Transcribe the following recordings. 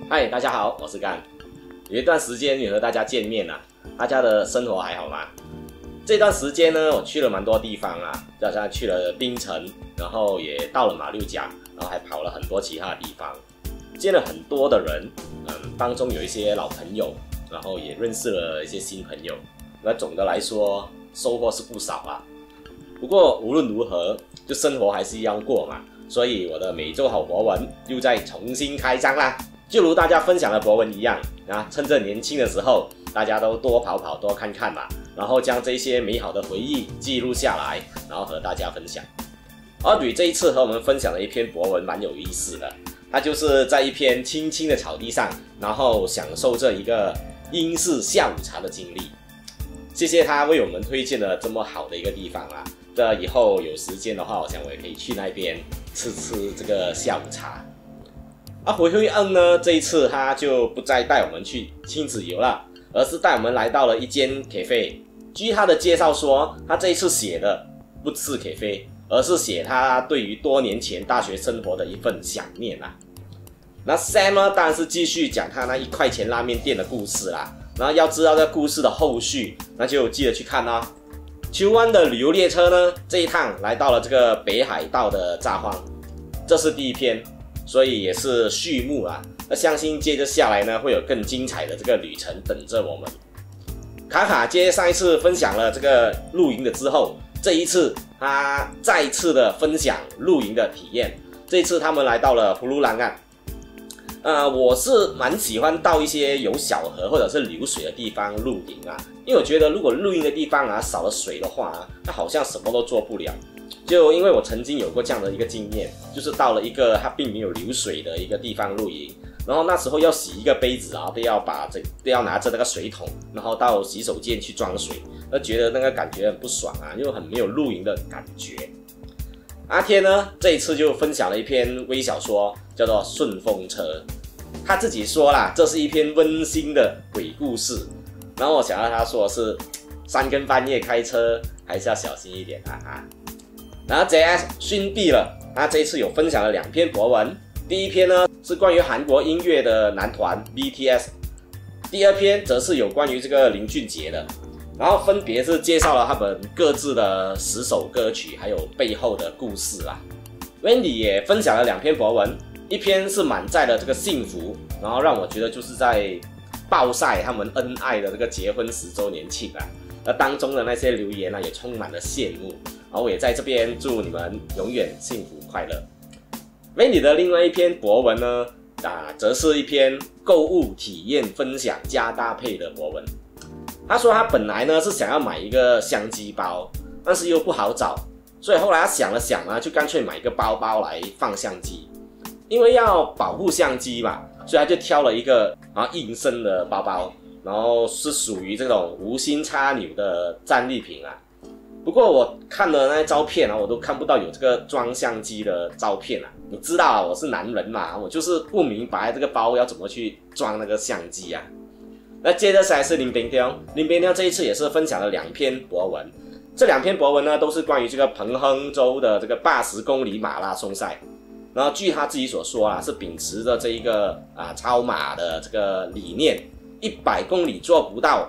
嗨，大家好，我是干。有一段时间没和大家见面啦，大家的生活还好吗？这段时间呢，我去了蛮多地方啊，就好像去了槟城，然后也到了马六甲，然后还跑了很多其他的地方，见了很多的人，当中有一些老朋友，然后也认识了一些新朋友。那总的来说，收获是不少啊。不过无论如何，就生活还是一样过嘛，所以我的每周好博文又再重新开张啦。就如大家分享的博文一样啊，趁着年轻的时候，大家都多跑跑多看看嘛，然后将这些美好的回忆记录下来，然后和大家分享。Audrey 这一次和我们分享的一篇博文蛮有意思的，他就是在一片青青的草地上，然后享受着一个英式下午茶的经历。谢谢他为我们推荐了这么好的一个地方啊，这以后有时间的话，我想我也可以去那边吃这个下午茶。回辉恩呢，这一次他就不再带我们去亲子游了，而是带我们来到了一间 cafe。据他的介绍说，他这一次写的不是 cafe， 而是写他对于多年前大学生活的一份想念啊。那 Sam 呢，当然是继续讲他那1块钱拉面店的故事啦。然后要知道这故事的后续，那就记得去看哦。秋湾的旅游列车呢，这一趟来到了这个北海道的札幌，这是第一篇，所以也是序幕啊。那相信接着下来呢，会有更精彩的这个旅程等着我们。卡卡接上一次分享了这个露营的之后，这一次他再次的分享露营的体验。这一次他们来到了葫芦兰岸。我是蛮喜欢到一些有小河或者是流水的地方露营啊，因为我觉得如果露营的地方啊少了水的话啊，那好像什么都做不了。就因为我曾经有过这样的一个经验，就是到了一个它并没有流水的一个地方露营，然后那时候要洗一个杯子啊，都要拿着那个水桶，然后到洗手间去装水，觉得那个感觉很不爽啊，又很没有露营的感觉。阿天呢，这一次就分享了一篇微小说，叫做《顺风车》。他自己说啦，这是一篇温馨的鬼故事。然后我想要他说的是，3更半夜开车还是要小心一点啊。然后 JS 逊毕了，他这一次有分享了2篇博文。第一篇呢是关于韩国音乐的男团 BTS， 第二篇则是有关于这个林俊杰的。然后分别是介绍了他们各自的10首歌曲，还有背后的故事啦。Wendy 也分享了2篇博文，一篇是满载了这个幸福，然后让我觉得就是在爆晒他们恩爱的这个结婚10周年庆啊。那当中的那些留言呢，也充满了羡慕，然后我也在这边祝你们永远幸福快乐。Wendy 的另外一篇博文呢，则是一篇购物体验分享加搭配的博文。他说他本来呢是想要买一个相机包，但是又不好找，所以后来他想了想呢，就干脆买一个包包来放相机。因为要保护相机嘛，所以他就挑了一个硬身的包包，然后是属于这种无心插钮的战利品啊。不过我看了那些照片啊，我都看不到有这个装相机的照片啊。你知道我是男人嘛，我就是不明白这个包要怎么去装那个相机啊。那接着下来是林彬雕这一次也是分享了2篇博文。这2篇博文呢，都是关于这个彭亨州的这个80公里马拉松赛。然后据他自己所说啊，是秉持着这一个超马的这个理念，100公里做不到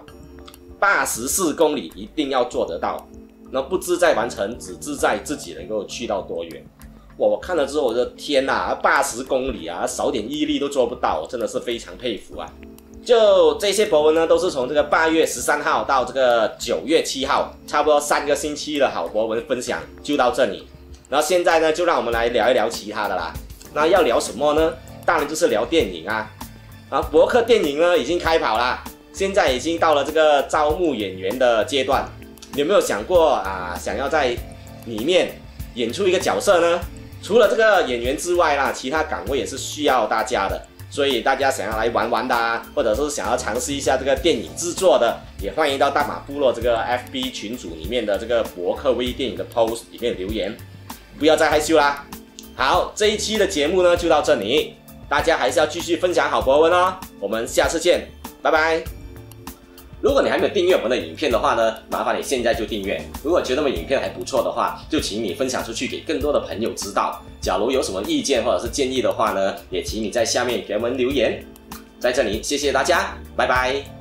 ，84公里一定要做得到。那不志在完成，只志在自己能够去到多远。哇！我看了之后，我的天哪，80公里啊，少点毅力都做不到，我真的是非常佩服啊。就这些博文呢，都是从这个8月13号到这个9月7号，差不多3个星期的好博文分享就到这里。然后现在呢，就让我们来聊一聊其他的啦。那要聊什么呢？当然就是聊电影啊。博客电影呢已经开跑啦，现在已经到了这个招募演员的阶段。你有没有想过想要在里面演出一个角色呢？除了这个演员之外啦，其他岗位也是需要大家的。所以大家想要来玩玩的或者是想要尝试一下这个电影制作的，也欢迎到大马部落这个 FB 群组里面的这个博客微电影的 post 里面留言，不要再害羞啦。好，这一期的节目呢就到这里，大家还是要继续分享好博文哦，我们下次见，拜拜。 如果你还没有订阅我们的影片的话呢，麻烦你现在就订阅。如果觉得我们影片还不错的话，就请你分享出去给更多的朋友知道。假如有什么意见或者是建议的话呢，也请你在下面给我们留言。在这里谢谢大家，拜拜。